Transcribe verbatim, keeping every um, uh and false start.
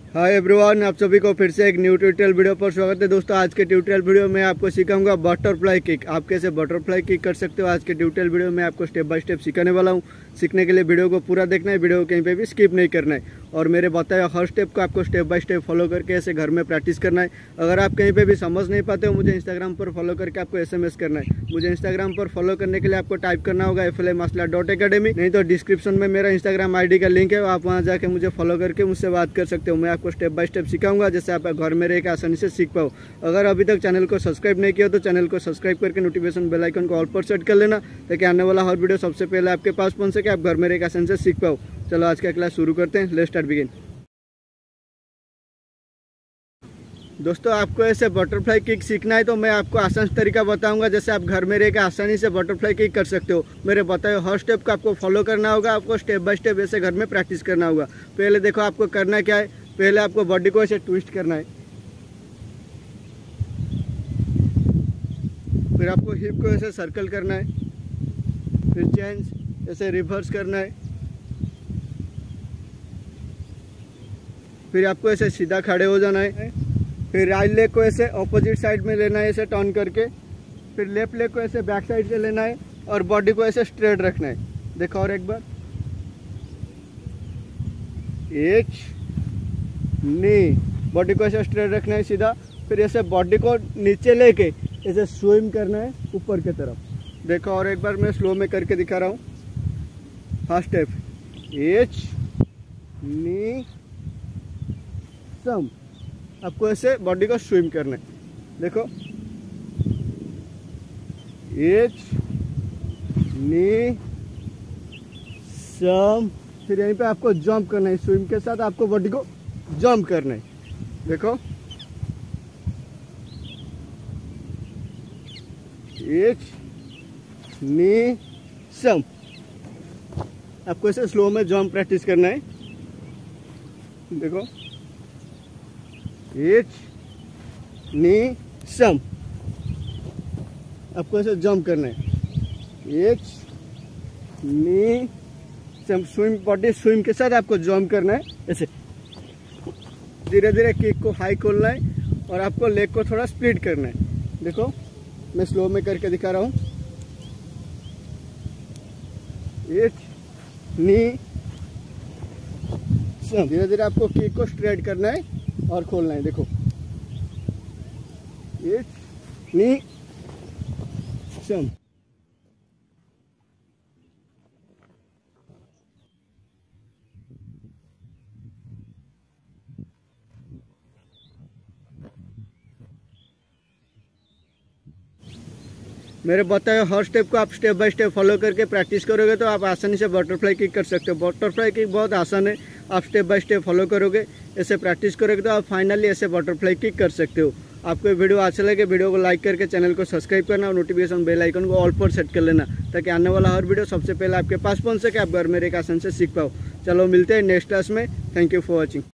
Hi everyone, आप सभी को फिर से एक न्यू ट्यूटोरियल वीडियो पर स्वागत है। दोस्तों, आज के ट्यूटोरियल वीडियो में आपको सिखाऊंगा बटरफ्लाई किक। आप कैसे बटरफ्लाई किक कर सकते हो, आज के ट्यूटोरियल वीडियो में आपको स्टेप बाय स्टेप सिखाने वाला हूं। सीखने के लिए वीडियो को पूरा देखना है, वीडियो को कहीं पे भी स्किप नहीं करना है और मेरे बताए हर स्टेप को आपको स्टेप बाय स्टेप फॉलो करके ऐसे घर में प्रैक्टिस करना है। अगर आप कहीं पर भी समझ नहीं पाते हो, मुझे इंस्टाग्राम पर फॉलो करके आपको एस एम एस करना है। मुझे इंस्टाग्राम पर फॉलो करने के लिए आपको टाइप करना होगा F L I martial art dot academy, नहीं तो डिस्क्रिप्शन में मेरा इंस्टाग्राम आई डी का लिंक है, आप वहाँ जाके मुझे फॉलो करके मुझसे बात कर सकते हो। मैं आपको स्टेप बाय स्टेप सिखाऊंगा जैसे आप घर में रह के आसानी से सीख पाओ। अगर अभी तक चैनल को सब्सक्राइब नहीं किया तो चैनल को सब्सक्राइब करके नोटिफिकेशन बेल आइकन को ऑल पर सेट कर लेना, ताकि आने वाला हर वीडियो सबसे पहले आपके पास पहुंच सके, आप घर में रह के आसानी से सीख पाओ। चलो आज का क्लास शुरू करते हैं। Let's start begin. दोस्तों, आपको ऐसे बटरफ्लाई किक सीखना है तो मैं आपको आसान तरीका बताऊंगा जैसे आप घर में रह के आसानी से बटरफ्लाई किक कर सकते हो। मेरे बताए हर स्टेप को आपको फॉलो करना होगा, आपको स्टेप बाय स्टेप ऐसे घर में प्रैक्टिस करना होगा। पहले देखो आपको करना क्या है, पहले आपको बॉडी को ऐसे ट्विस्ट करना है, फिर आपको हिप को ऐसे सर्कल करना है, फिर चेंज ऐसे रिवर्स करना है, फिर आपको ऐसे सीधा खड़े हो जाना है, फिर राइट लेग को ऐसे ऑपोजिट साइड में लेना है ऐसे टर्न करके, फिर लेफ्ट लेग को ऐसे बैक साइड से लेना है और बॉडी को ऐसे स्ट्रेट रखना है। देखो और एक बार, एक नी, बॉडी को ऐसे स्ट्रेट रखना है सीधा, फिर ऐसे बॉडी को नीचे लेके ऐसे स्विम करना है ऊपर की तरफ। देखो और एक बार मैं स्लो में करके दिखा रहा हूँ। फर्स्ट स्टेप, एच नी सम, आपको ऐसे बॉडी को स्विम करना है। देखो एच नी सम, फिर यहीं पे आपको जंप करना है, स्विम के साथ आपको बॉडी को जंप करना है। देखो एच नी सम, आपको ऐसे स्लो में जंप प्रैक्टिस करना है। देखो एच नी सम, आपको ऐसे जंप करना है, एच नी सम, स्विम, बॉडी स्विम के साथ आपको जंप करना है। ऐसे धीरे धीरे किक को हाई खोलना है और आपको लेग को थोड़ा स्प्लिट करना है। देखो मैं स्लो में करके दिखा रहा हूँ। एच नी सम, धीरे धीरे आपको किक को स्ट्रेट करना है और खोलना है। देखो एच नी सम, मेरे बताए हर स्टेप को आप स्टेप बाय स्टेप फॉलो करके प्रैक्टिस करोगे तो आप आसानी से बटरफ्लाई किक कर सकते हो। बटरफ्लाई किक बहुत आसान है, आप स्टेप बाय स्टेप फॉलो करोगे, ऐसे प्रैक्टिस करोगे तो आप फाइनली ऐसे बटरफ्लाई किक कर सकते हो। आपको वीडियो अच्छा लगे, वीडियो को लाइक करके चैनल को सब्सक्राइब करना और नोटिफिकेशन बेल आइकन को ऑल पर सेट कर लेना, ताकि आने वाला हर वीडियो सबसे पहले आपके पास पहुंच सके, आप घर में रह के आसानी से सीख पाओ। चलो मिलते हैं नेक्स्ट क्लास में। Thank you for watching.